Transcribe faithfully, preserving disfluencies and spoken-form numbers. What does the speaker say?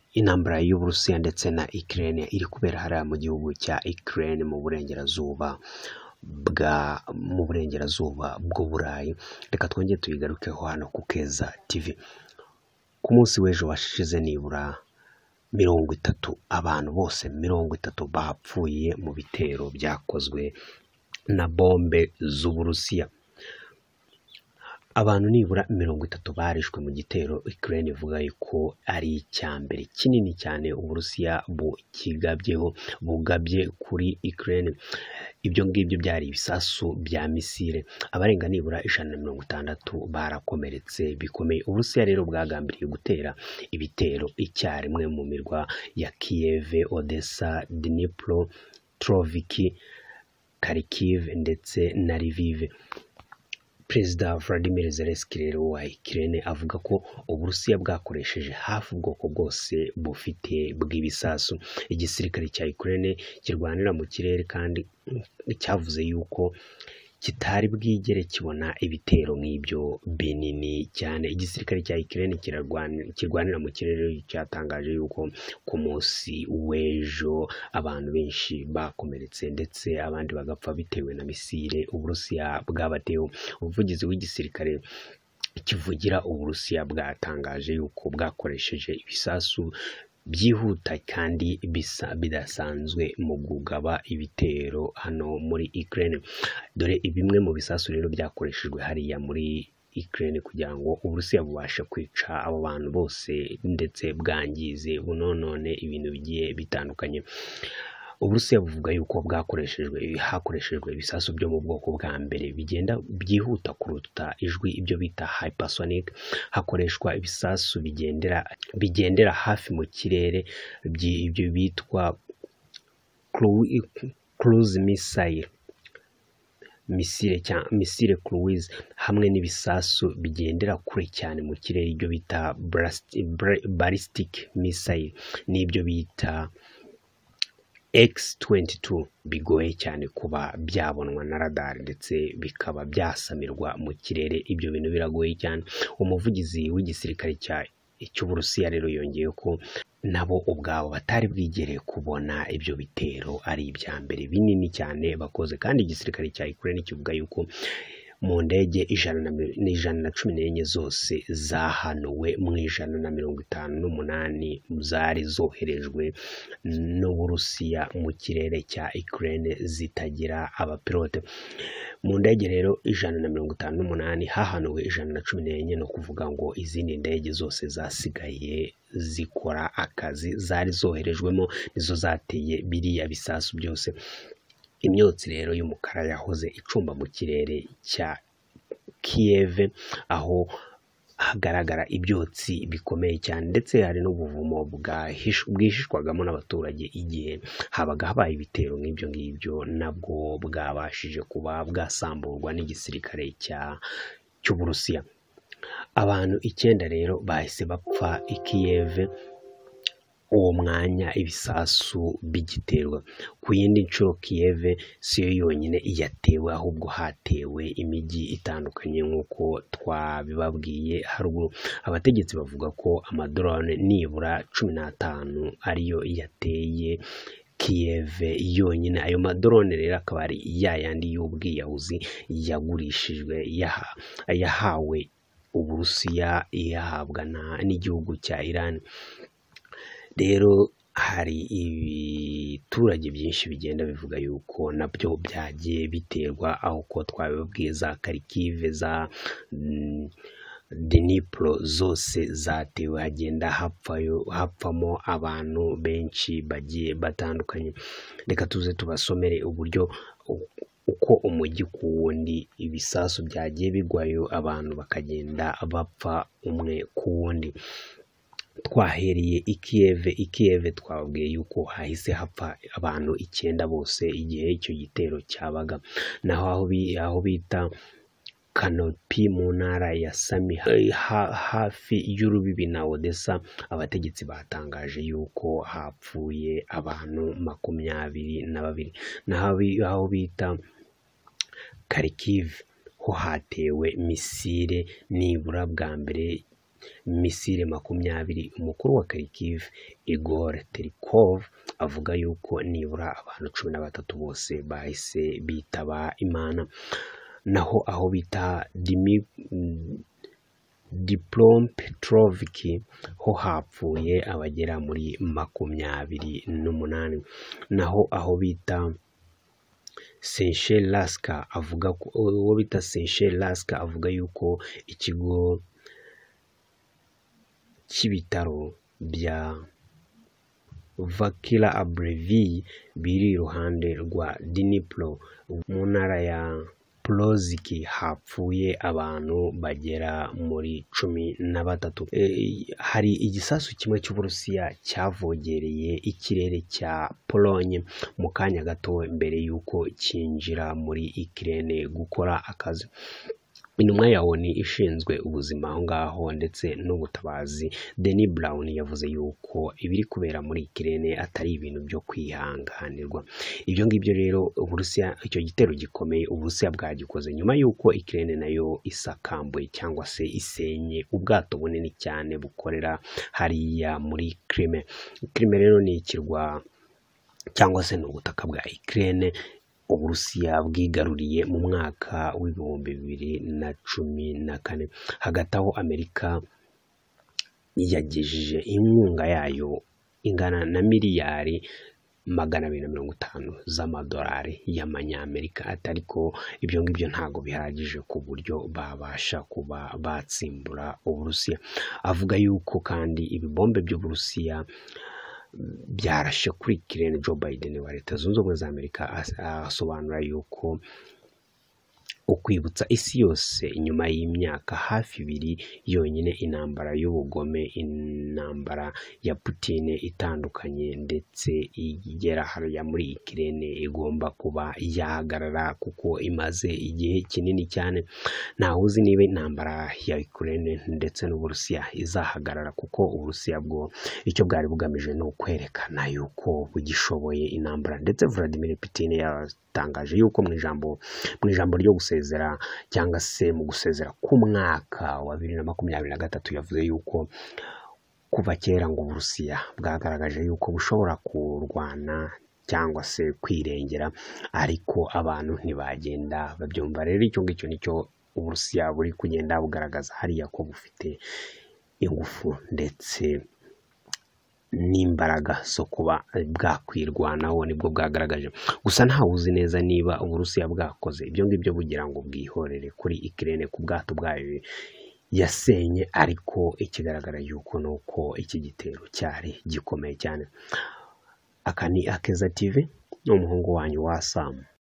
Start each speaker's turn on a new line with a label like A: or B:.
A: intambara y'Uburusiya ndetse na Ukraine iri kubera hariya mu gihugu cya Ukraine mu burengerazuba bwa mu burengerazuba bw'Uburayi. Reka twongere tuyigarukeho hano ku Akeza T V. Ku munsi w'ejo washize nibura mirongo itatu abantu bose mirongo itatu bapfuye mu bitero byakozwe na bombe z'Uburusiya. Abantu nibura mirongo itatu barishwe mu gitero Ukraine ivuga yuko ari icyambere kinini cyane Uburusiya bukigabyeho bugabye kuri Ukraine. Ibyo ngibyo byari ibisasu bya misile. Abarenga nibura ijana na mirongo itandatu barakomeretse bikomeye. Uburusiya rero bwagambiriye gutera ibitero icyarimwe mu mirwa ya Kiev, Odessa, Dnipro, Troviki, Kharkiv ndetse na Lviv. Perezida Vladimir Zelesk rero wa Ukraine avuga ko Uburusiya bwakoresheje hafi ubwoko bwose bufite bw'ibisasu. Igisirikare cya Ukraine kirwanira mu kirere kandi cyavuze yuko kitari bwigere kibona ibitero nk'ibyo binini cyane. Igisirikare cya Ukraine kirwanira mu kirere cyatangaje yuko ku munsi w'ejo abantu benshi bakomeretse ndetse abandi bagapfa bitewe na misile Uburusiya bwabateho. Umuvugizi w'igisirikare kivugira Uburusiya bwatangaje yuko bwakoresheje ibisasu byihuta kandi bisa bidasanzwe mu kugaba ibitero hano muri Ukraine. Dore bimwe mu bisasu rero byakoreshejwe hariya muri Ukraine kugira ngo Uburusiya bubashe kwica abo bantu bose ndetse bwangize bunonone ibintu bigiye bitandukanye. Uburusiya buvuga yuko bwakoreshejwe hakoreshejwe ibisasu byo mu bwoko bwa mbere bigenda byihuta kuruta ijwi, ibyo bita hypersonic. Hakoreshwa ibisasu bigendera bigendera hafi mu kirere, ibyo bitwa cruise missile misile cyangwa misile cruise, hamwe n'ibisasu bigendera kure cyane mu kirere, ibyo bita ballistic missile n'ibyo bita X twenty-two. Bigoye cyane kuba byabonwa na radar ndetse bikaba byasamirwa mu kirere. Ibyo bintu biragoye cyane. Umuvugizi w'igisirikare cya cy'Uburusiya rero yongeye ko nabo ubwabo batari bwigere kubona ibyo bitero ari ibya mbere binini cyane bakoze. Kandi igisirikare cya Ukraine kivuga yuko mu ndege ijana na cumi n'enye zose zahanuwe mu ijana na mirongo itanu n'umunani zari zoherejwe n'Uburusiya mu kirere cya Ukraine zitagira abapilote. Mu ndege rero ijana na mirongo itanu n'umunani hahanuwe ijana na cumi n'enye, no kuvuga ngo izindi ndege zose zasigaye zikora akazi zari zoherejwemo nizo zateye biriya bisasu byose. Imyotsi rero y'umukara yahoze icumba mu kirere cya Kiev, aho hagaragara ibyotsi bikomeye cyane ndetse hari n'ubuvumo bwihishwagamo n'abaturage igihe habaga habaye ibitero nk'ibyo ngibyo, nabwo bwabashije kuba bwasamburwa n'igisirikare cya cy'Uburusiya. Abantu icyenda rero bahise bapfa i Kiev uwo mwanya ibisasu bigiterwa. Ku yindi nshuro Kiev siyo yonyine yatewe, ahubwo hatewe imijyi itandukanye nk'uko twabibabwiye haruguru. Abategetsi bavuga ko amadrone nibura cumi n'atanu ariyo yateye Kiev yonyine. Ayo madrone rero akaba ari ya yandi y'ubwiyahuzi yagurishijwe yahawe Uburusiya yahabwa n'igihugu cya Iran. Rero hari ibiturage byinshi bigenda bivuga yuko nabyo byagiye biterwa, aho ko twabibabwiye za Kharkiv, za Dnipro zose zatewe, hagenda hapfayo hapfamo abantu benshi bagiye batandukanye. Reka tuze tubasomere uburyo uko umujyi ku wundi ibisasu byagiye bigwayo abantu bakagenda bapfa umwe ku wundi. Twahereye i Kiev. I Kiev twabwiye yuko hahise hapfa abantu icyenda bose igihe icyo gitero cyabaga. Naho aho bita Kanopi mu ntara ya Sami hafi y'urubibi na Odessa, abategetsi batangaje yuko hapfuye abantu makumyabiri na babiri. Naho aho bita Kharkiv ho hatewe misile nibura bwa mbere misile makumyabiri. Umukuru wa Kharkiv Igor Terikov avuga yuko nibura abantu cumi na batatu bose bahise bitaba Imana. Naho aho bita Dimi Dnipropetrovsk ho hapfuye abagera muri makumyabiri n'umunani. Naho aho bita Zelesk avuga ko uwo bita Zelesk avuga yuko ikigo cy'ibitaro bya Vakila Abrevi biri iruhande rwa Dnipro mu ntara ya Poloziki hapfuye abantu bagera muri cumi na batatu. E, hari igisasu kimwe cy'Uburusiya cyavogereye ikirere cya Polonye mu kanya gato mbere yuko cyinjira muri Ukraine gukora akazi. Intumwa ya O N U ishinzwe ubuzima aho ngaho ndetse n'ubutabazi Denis Brown yavuze yuko ibiri kubera muri Ukraine atari ibintu byo kwihanganirwa. Ibyo ngibyo rero Uburusiya, icyo gitero gikomeye Uburusiya bwagikoze nyuma yuko Ukraine nayo isakambuye cyangwa se isenye ubwato bunini cyane bukorera hariya muri Crimea. Crimea rero ni ikirwa cyangwa se n'ubutaka bwa Ukraine Uburusiya bwigaruriye mu mwaka w'ibihumbi bibiri na cumi na kane. Hagati aho Amerika yagejeje inkunga yayo ingana na miliyari magana abiri na mirongo itanu z'amadolari y'amanyamerika. Atariko ibyo ngibyo ntago bihagije ku buryo babasha kuba batsimbura Uburusiya. Avuga yuko kandi ibibombe by'Uburusiya byarashe kuri Ukraine. Joe Biden wa Leta Zunze Ubumwe za Amerika asobanura yuko ukwibutsa isi yose nyuma y'imyaka hafi ibiri yonyine intambara y'ubugome, intambara ya Putin itandukanye ndetse igera hariya muri Ukraine igomba kuba yahagarara kuko imaze igihe kinini cyane. Ntawe uzi niba intambara ya Ukraine ndetse n'Uburusiya izahagarara kuko Uburusiya bwo icyo bwari bugamije no kwerekana yuko bugishoboye intambara. Ndetse Vladimir Putin yatangaje yuko mu ijambo mu ijambo ryo gusezera cyangwa se mu gusezera ku mwaka wa bibiri na makumyabiri na gatatu yavuze yuko kuva kera ngo Uburusiya bwagaragaje yuko bushobora kurwana cyangwa se kwirengera, ariko abantu ntibagenda babyumva. Rero icyo ngicyo nicyo Uburusiya buri kugenda bugaragaza hariya ko bufite ingufu ndetse n'imbaraga zo kuba bwakwirwanaho, nibwo bwagaragaje. Gusa ntawe uzi neza niba Uburusiya bwakoze ibyo ngibyo bugira ngo bwihorere kuri Ukraine ku bwato bwayo yasenye, ariko ikigaragara yuko nuko iki gitero cyari gikomeye cyane. Aka ni Akeza T V n'umuhungu wanyu wa Sam.